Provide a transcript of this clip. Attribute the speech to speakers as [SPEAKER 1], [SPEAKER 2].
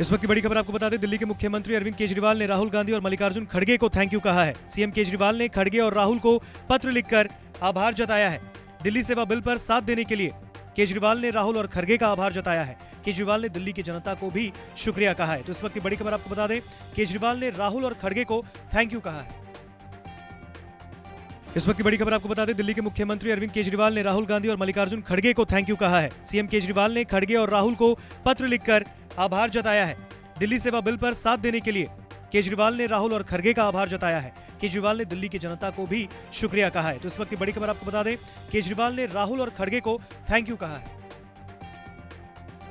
[SPEAKER 1] इस वक्त की बड़ी खबर आपको बता दें, दिल्ली के मुख्यमंत्री अरविंद केजरीवाल ने राहुल गांधी और मल्लिकार्जुन खड़गे को थैंक यू कहा है। सीएम केजरीवाल ने खड़गे और राहुल को पत्र लिखकर आभार जताया है। दिल्ली सेवा बिल पर साथ देने के लिए केजरीवाल ने राहुल और खड़गे का आभार जताया है। केजरीवाल ने दिल्ली की जनता को भी शुक्रिया कहा है। तो इस वक्त की बड़ी खबर आपको बता दें, केजरीवाल ने राहुल और खड़गे को थैंक यू कहा है। इस वक्त की बड़ी खबर आपको बता दें, दिल्ली के मुख्यमंत्री अरविंद केजरीवाल ने राहुल गांधी और मल्लिकार्जुन खड़गे को थैंक यू कहा है। सीएम केजरीवाल ने खड़गे और राहुल को पत्र लिखकर आभार जताया है। दिल्ली सेवा बिल पर साथ देने के लिए केजरीवाल ने राहुल और खड़गे का आभार जताया है। केजरीवाल ने दिल्ली की जनता को भी शुक्रिया कहा है। तो इस वक्त की बड़ी खबर आपको बता दें, केजरीवाल ने राहुल और खड़गे को थैंक यू कहा है।